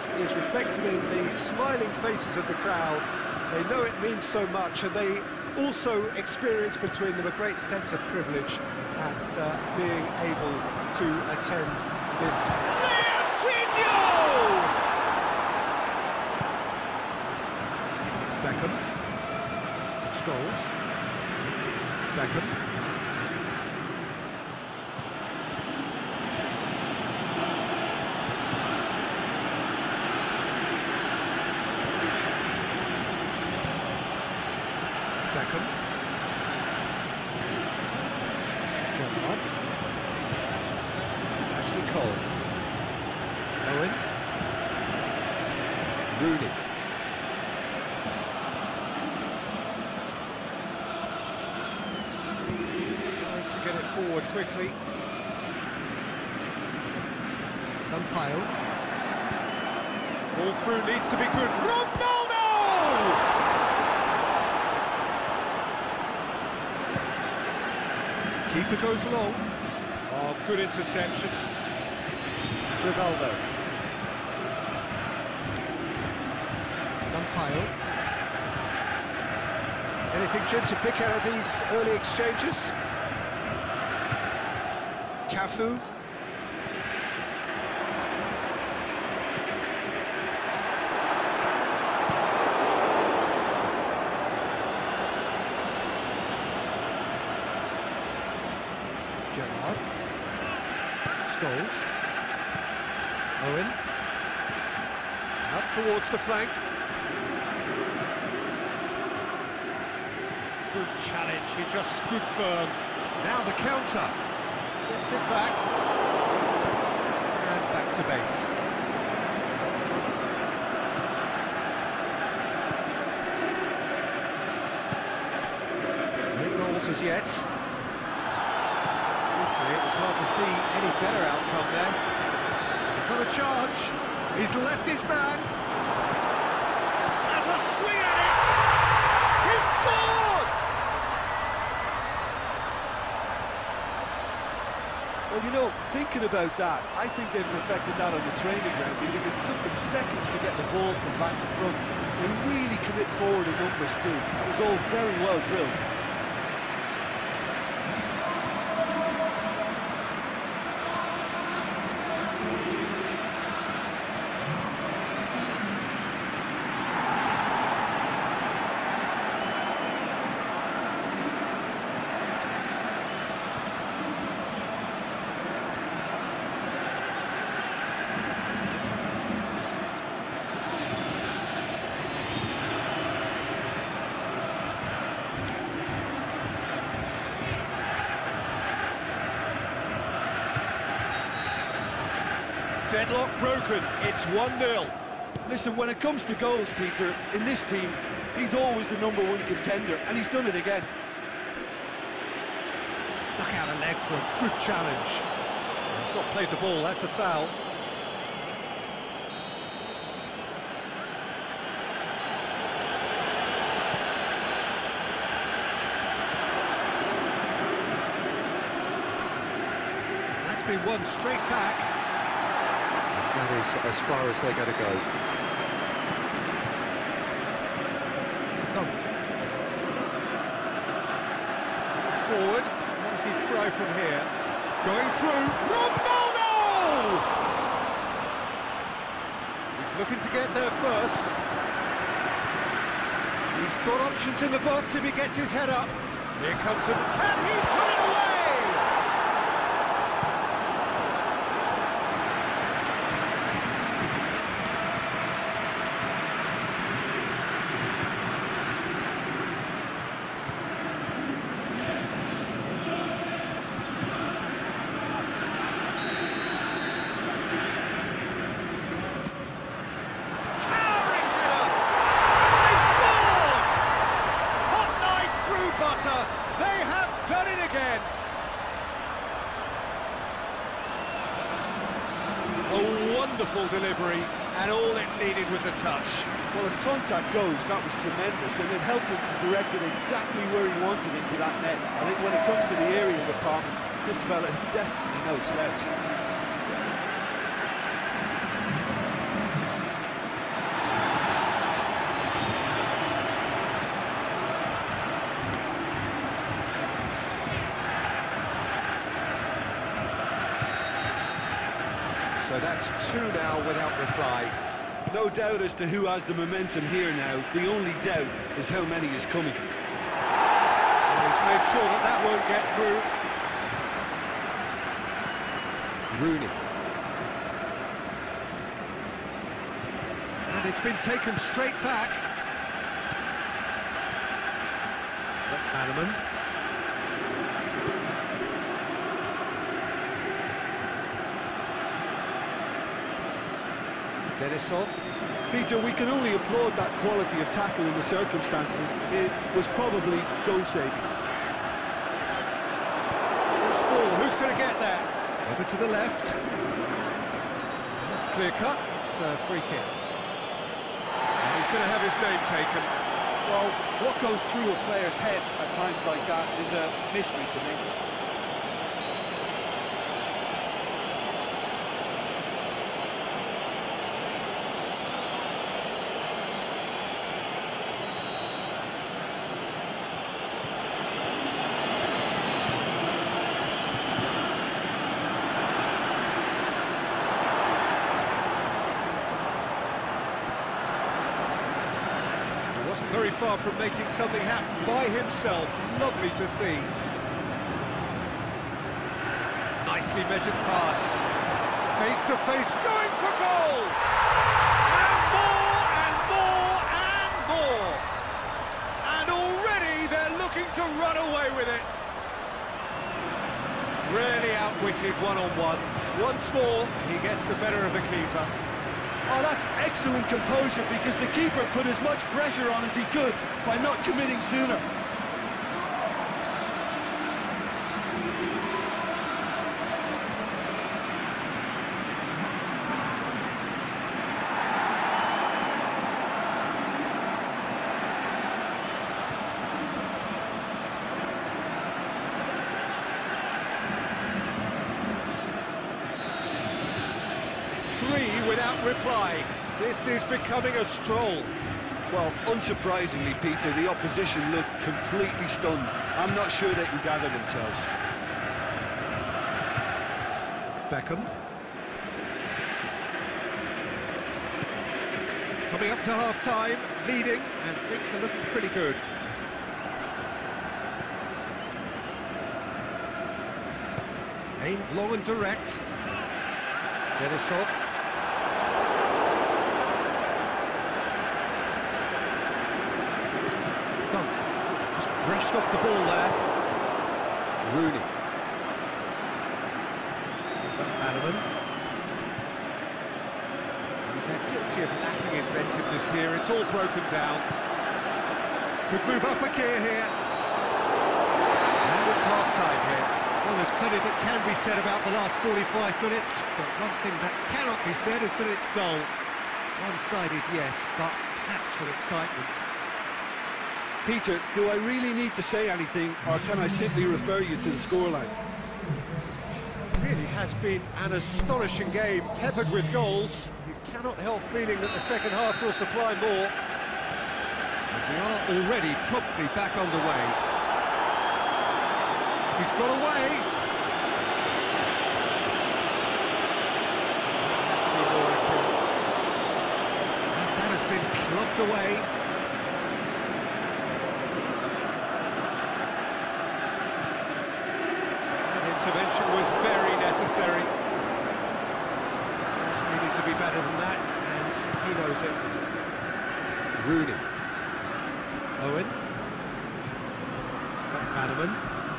is reflected in the smiling faces of the crowd. They know it means so much, and they also experience between them a great sense of privilege at being able to attend this. Leandrinho! Beckham. Scholes. Beckham. Beckham. Gerrard. Ashley Cole. Owen. Rooney. Tries to get it forward quickly. Sampaio. Ball through needs to be good. Ronaldo! Keeper goes long. Oh, good interception. Rivaldo. Sampaio. Anything, Jim, to pick out of these early exchanges? Cafu. Gerrard. Scholes. Owen. Out towards the flank. Good challenge, he just stood firm. Now the counter. Gets it back. And back to base. No goals as yet. It was hard to see any better outcome there. He's on a charge. He's left his man. Has a swing at it. He's scored! Well, you know, thinking about that, I think they've perfected that on the training ground because it took them seconds to get the ball from back to front. They really commit forward in numbers too. That was all very well drilled. Deadlock broken, it's 1-0. Listen, when it comes to goals, Peter, in this team, he's always the #1 contender, and he's done it again. Stuck out a leg for a good challenge. He's not played the ball, that's a foul. That's been won straight back. That is as far as they're going to go. No. Forward. What does he try from here? Going through. Ronaldo! He's looking to get there first. He's got options in the box if he gets his head up. Here comes him. Can he put it away? They have done it again. A wonderful delivery, and all it needed was a touch. Well, as contact goes, that was tremendous, and it helped him to direct it exactly where he wanted into that net. I think when it comes to the area department, this fella is definitely no slouch. So that's two now without reply. No doubt as to who has the momentum here now. The only doubt is how many is coming. He's made sure that that won't get through. Rooney. And it's been taken straight back. Bannerman. Denisov. Peter, we can only applaud that quality of tackle in the circumstances. It was probably goal-saving. Loose ball, who's going to get there? Over to the left. That's clear cut, it's a free kick. And he's going to have his name taken. Well, what goes through a player's head at times like that is a mystery to me. Very far from making something happen by himself. Lovely to see. Nicely measured pass. Face to face, going for goal! And more, and more, and more! And already they're looking to run away with it. Really outwitted one-on-one. Once more, he gets the better of the keeper. Oh, that's excellent composure, because the keeper put as much pressure on as he could by not committing sooner. Three without reply. This is becoming a stroll. Well, unsurprisingly, Peter, the opposition look completely stunned. I'm not sure they can gather themselves. Beckham. Coming up to half-time, leading, and things are looking pretty good. Aimed long and direct. Denisov. Just brushed off the ball there. Rooney. Bannerman. They're guilty of lacking inventiveness here. It's all broken down. Could move up a gear here. And it's half-time here. Well, there's plenty that can be said about the last 45 minutes, but one thing that cannot be said is that it's dull. One-sided, yes, but packed with excitement. Peter, do I really need to say anything, or can I simply refer you to the scoreline? It really has been an astonishing game, peppered with goals. You cannot help feeling that the second half will supply more. And we are already promptly back underway. He's got away. That's been more accurate. And that has been clubbed away. That intervention was very necessary. Just needed to be better than that, and he knows it. Rooney. Owen. Bannerman.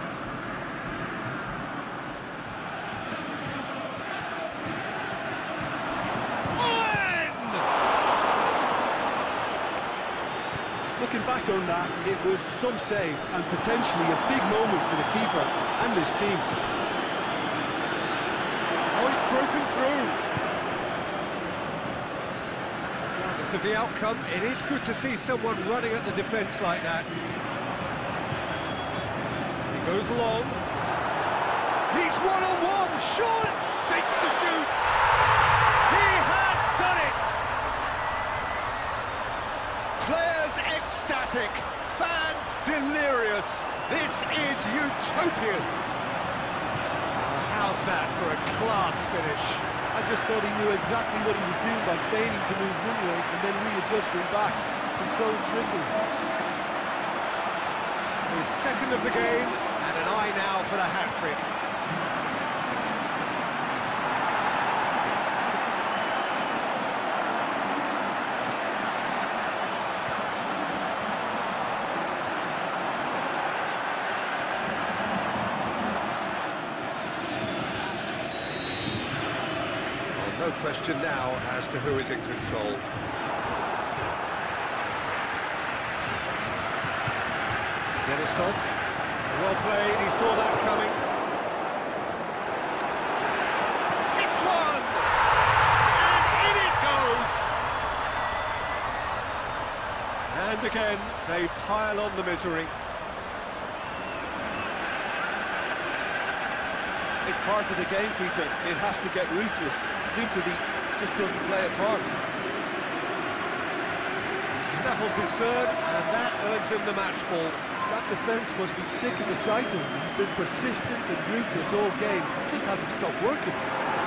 Looking back on that, it was some save and potentially a big moment for the keeper and his team. Oh, he's broken through. Regardless of the outcome, it is good to see someone running at the defence like that. He goes long. He's one-on-one. Short, shakes the shoots. He has done it. Players ecstatic, fans delirious. This is utopian. How's that for a class finish? I just thought he knew exactly what he was doing by feigning to move one way and then readjusting back. Controlled dribbling. His second of the game, and an eye now for the hat-trick. No question now as to who is in control. Denisov, well played, he saw that coming. It's one! And in it goes! And again, they pile on the misery. It's part of the game, Peter. It has to get ruthless. Sympathy just doesn't play a part. He snaffles his third, and that earns him the match ball. That defence must be sick of the sight of him. He's been persistent and ruthless all game. It just hasn't stopped working.